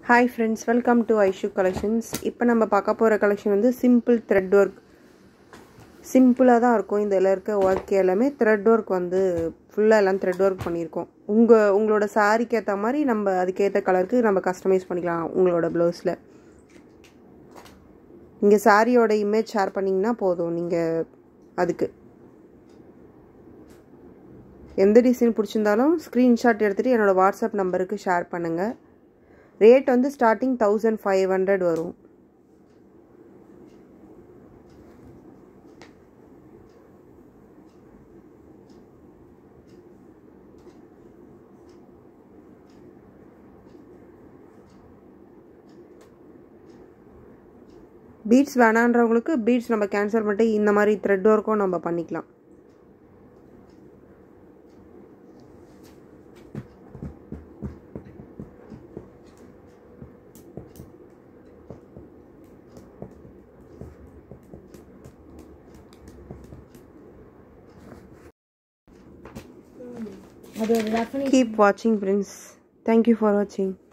Hi friends, welcome to Aishu Collections. இப்போ நம்ம பார்க்க போற கலெக்ஷன் வந்து சிம்பிள் thread work. சிம்பிளா தான் இருக்கும். இதல இருக்க வர்க் எல்லாமே thread work வந்து ஃபுல்லா எல்லாம் thread work பண்ணிருக்கோம். உங்களோட சாரிக்கு ஏத்த மாதிரி நம்ம அதுக்கு ஏத்த கலருக்கு நம்ம கஸ்டமைஸ் பண்ணிக்கலாம் உங்களோட ப்ளவுஸ்ல. நீங்க சாரியோட இமேஜ் ஷேர் பண்ணீங்கனா போதும். நீங்க அதுக்கு எந்த டிசைன் பிடிச்சிருந்தாலும் ஸ்கிரீன்ஷாட் எடுத்துட்டு என்னோட வாட்ஸ்அப் நம்பருக்கு ஷேர் பண்ணுங்க. ரேட் வந்து ஸ்டார்டிங் 1500 வரும். பீட்ஸ் வேணான்றவங்களுக்கு பீட்ஸ் நம்ம கேன்சல் பண்ணிட்டு இந்த மாதிரி thread work-ம் நம்ம பண்ணிக்கலாம். Keep watching, Prince. Thank you for watching.